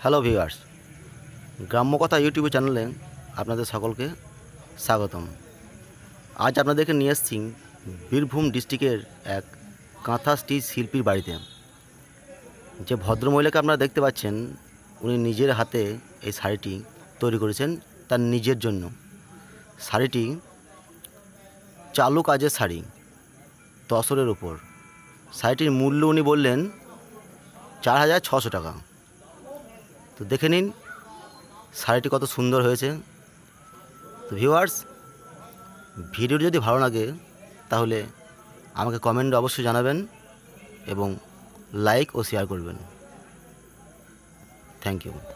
Hello viewers, গ্রাম্যকথা YouTube চ্যানেলে আপনাদের সকলকে স্বাগতম। আজ আপনাদেরকে নিয়ে এসেছি বীরভূম ডিস্ট্রিক্টের এক কাঁথা স্টিচ শিল্পীর বাড়িতে। যে ভদ্রমহিলাকে আপনারা দেখতে পাচ্ছেন, উনি নিজের হাতে এই শাড়িটি তৈরি করেছেন তার নিজের জন্য। শাড়িটি চালু কাজের শাড়ি, তসরের উপর। শাড়িটির মূল্য উনি বললেন 4,600 টাকা। তো দেখে নিন শাড়িটি কত সুন্দর হয়েছে। তো ভিউয়ার্স, ভিডিওটি যদি ভালো লাগে তাহলে আমাকে কমেন্টে অবশ্যই জানাবেন এবং লাইক ও শেয়ার করবেন। Thank you.